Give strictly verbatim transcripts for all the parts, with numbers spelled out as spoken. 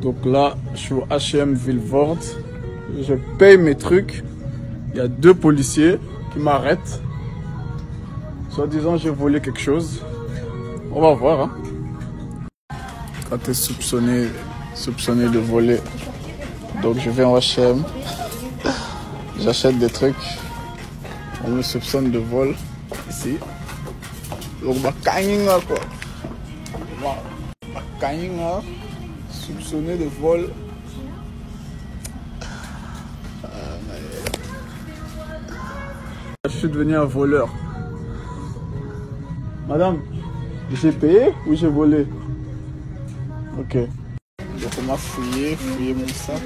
Donc là, je suis au H et M Vilvoorde. Je paye mes trucs. Il y a deux policiers qui m'arrêtent. Soit disant j'ai volé quelque chose. On va voir. Hein. Quand tu es soupçonné, soupçonné de voler. Donc je vais en H et M. J'achète des trucs. On me soupçonne de vol. Ici. Donc ma caïna quoi. Ma caïna. Soupçonné de vol. Je suis devenu un voleur. Madame, j'ai payé ou j'ai volé? Ok. Donc on m'a fouillé, fouillé mon sac.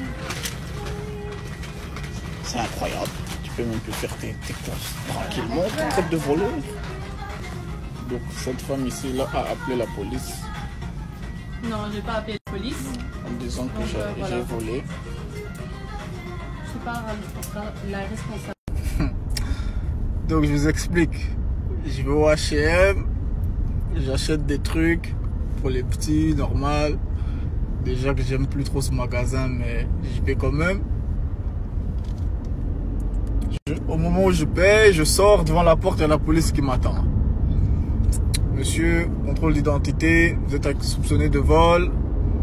C'est incroyable. Tu peux même plus faire tes, tes courses tranquillement en train de voler. Donc cette femme ici là a appelé la police. Non, j'ai pas appelé la police. En disant que j'ai euh, voilà. volé. Je suis pas la responsable. Donc je vous explique. Je vais au H et M. J'achète des trucs pour les petits, normal. Déjà que j'aime plus trop ce magasin, mais j'y vais quand même. Je, au moment où je paye, je sors devant la porte, il y a la police qui m'attend. Monsieur, contrôle d'identité, vous êtes soupçonné de vol.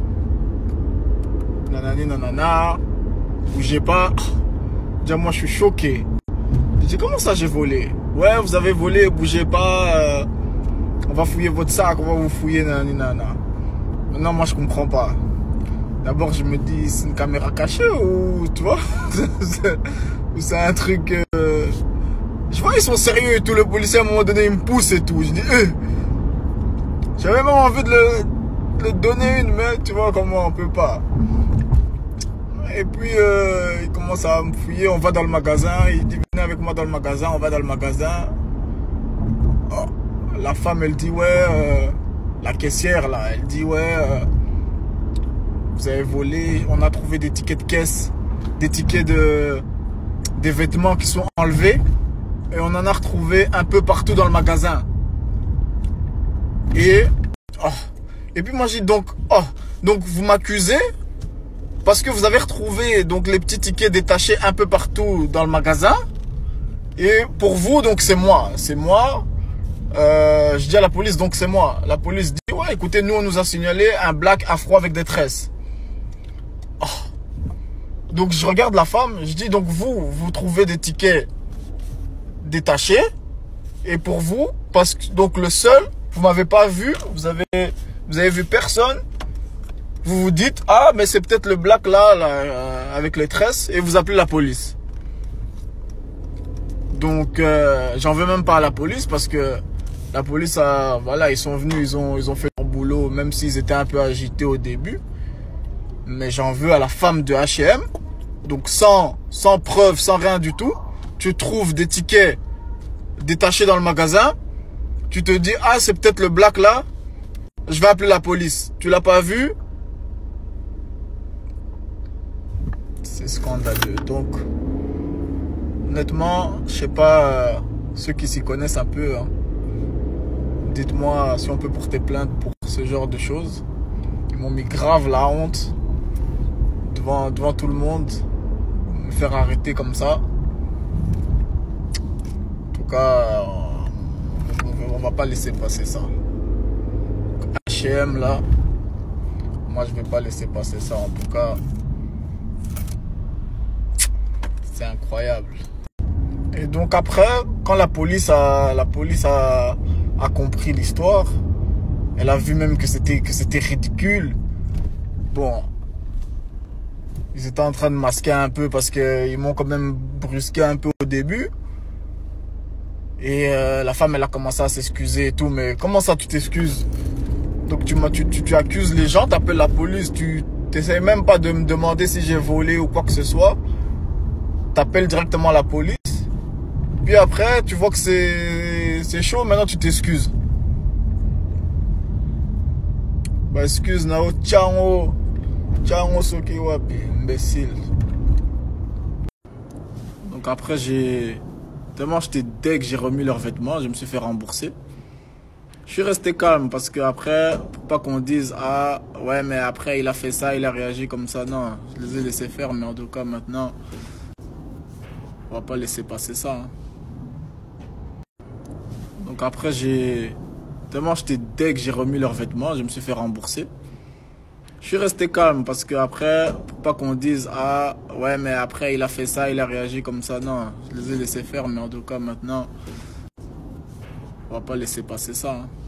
Nanani nanana. Bougez pas. Déjà moi je suis choqué. Je dis comment ça j'ai volé? Ouais, vous avez volé, bougez pas. Euh, on va fouiller votre sac, on va vous fouiller, nanani nanana. Maintenant moi je comprends pas. D'abord je me dis c'est une caméra cachée ou tu vois? Ou c'est un truc. Euh... Je vois ils sont sérieux et tout. Le policier à un moment donné il me pousse et tout. Je dis eh. J'avais même envie de le, de le donner une, mais tu vois comment on peut pas. Et puis euh, il commence à me fouiller, on va dans le magasin, il dit venez avec moi dans le magasin, on va dans le magasin. Oh, la femme elle dit ouais, euh, la caissière là, elle dit ouais, euh, vous avez volé, on a trouvé des tickets de caisse, des tickets de des vêtements qui sont enlevés et on en a retrouvé un peu partout dans le magasin. Et, oh, et puis moi j'ai dit donc, oh, donc vous m'accusez parce que vous avez retrouvé donc les petits tickets détachés un peu partout dans le magasin. Et pour vous, donc c'est moi, c'est moi. Euh, je dis à la police, donc c'est moi. La police dit, ouais, écoutez, nous on nous a signalé un black afro avec des tresses. Oh. Donc je regarde la femme, je dis, donc vous, vous trouvez des tickets détachés. Et pour vous, parce que donc le seul, vous m'avez pas vu, vous avez, vous avez vu personne. Vous vous dites, ah, mais c'est peut-être le black là, là euh, avec les tresses, et vous appelez la police. Donc, euh, j'en veux même pas à la police parce que la police, a, voilà, ils sont venus, ils ont, ils ont fait leur boulot, même s'ils étaient un peu agités au début. Mais j'en veux à la femme de H et M. Donc, sans, sans preuve, sans rien du tout, tu trouves des tickets détachés dans le magasin. Tu te dis, ah, c'est peut-être le black là, je vais appeler la police. Tu l'as pas vu? C'est scandaleux. Donc, honnêtement, je sais pas, euh, ceux qui s'y connaissent un peu, hein, dites-moi si on peut porter plainte pour ce genre de choses. Ils m'ont mis grave la honte devant, devant tout le monde, me faire arrêter comme ça. En tout cas, on, on va pas laisser passer ça. H et M là, moi je vais pas laisser passer ça. En tout cas, c'est incroyable. Et donc après, quand la police a, la police a, a compris l'histoire, elle a vu même que c'était que c'était ridicule. Bon, ils étaient en train de masquer un peu parce que ils m'ont quand même brusqué un peu au début. Et euh, la femme, elle a commencé à s'excuser et tout. Mais comment ça, tu t'excuses? Donc tu, tu, tu, tu accuses les gens, tu appelles la police, tu n'essayes même pas de me demander si j'ai volé ou quoi que ce soit. Tu appelles directement la police. Puis après, tu vois que c'est chaud, maintenant tu t'excuses. Bah excuse Nao, ciao, ciao soki wapi, imbécile. Donc après j'ai, tellement j'étais deg, j'ai remis leurs vêtements, je me suis fait rembourser. Je suis resté calme parce que après, pour pas qu'on dise ah ouais mais après il a fait ça, il a réagi comme ça. Non, je les ai laissés faire, mais en tout cas maintenant, on va pas laisser passer ça. Hein. Donc après j'ai tellement j'étais dès que j'ai remis leurs vêtements, je me suis fait rembourser. Je suis resté calme parce que après, pour pas qu'on dise ah ouais mais après il a fait ça, il a réagi comme ça. Non, je les ai laissés faire, mais en tout cas maintenant, on va pas laisser passer ça. Hein.